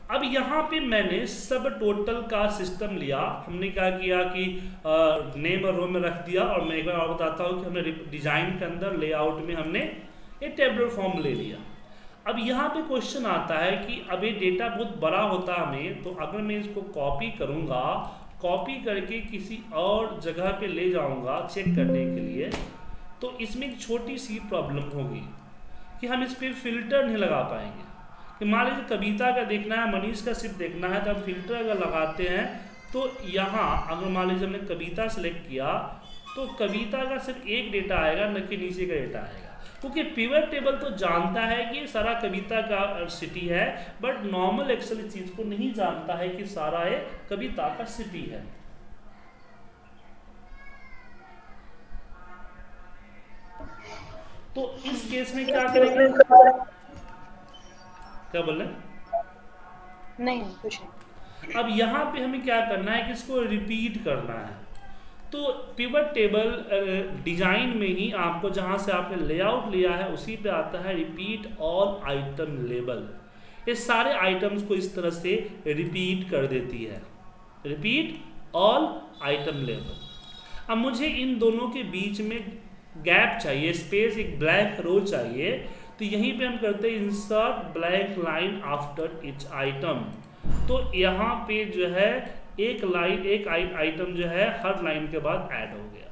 अब यहाँ पे मैंने सब टोटल का सिस्टम लिया। हमने क्या किया कि नेम और रो में रख दिया, और मैं एक बार और बताता हूँ कि हमने डिजाइन के अंदर लेआउट में हमने एक टेबलर फॉर्म ले लिया। अब यहाँ पे क्वेश्चन आता है कि अब ये डेटा बहुत बड़ा होता है हमें, तो अगर मैं इसको कॉपी करूँगा, कॉपी करके किसी और जगह पे ले जाऊँगा चेक करने के लिए, तो इसमें एक छोटी सी प्रॉब्लम होगी कि हम इस पर फिल्टर नहीं लगा पाएंगे। कि मान लीजिए कविता का देखना है, मनीष का सिर्फ देखना है, तो हम फिल्टर अगर लगाते हैं तो यहाँ अगर मान लीजिए हमने कविता सेलेक्ट किया तो कविता का सिर्फ एक डेटा आएगा, न कि नीचे का डेटा आएगा। क्योंकि पिवट टेबल तो जानता है कि सारा कविता का सिटी है, बट नॉर्मल एक्सेल इस चीज को नहीं जानता है कि सारा ये कविता का सिटी है। तो इस केस में क्या करेंगे, क्या बोल रहे? नहीं कुछ नहीं। अब यहाँ पे हमें क्या करना है कि इसको रिपीट करना है। तो पिवट टेबल डिजाइन में ही आपको जहाँ से आपने लेआउट लिया है उसी पे आता है रिपीट ऑल आइटम लेबल। ये सारे आइटम्स को इस तरह से रिपीट कर देती है, रिपीट ऑल आइटम लेबल। अब मुझे इन दोनों के बीच में गैप चाहिए, स्पेस, एक ब्लैंक रो चाहिए। तो यहीं पे हम करते हैं insert blank line after each item. तो यहाँ पे जो है एक लाइन, एक आइटम जो है हर लाइन के बाद ऐड हो गया।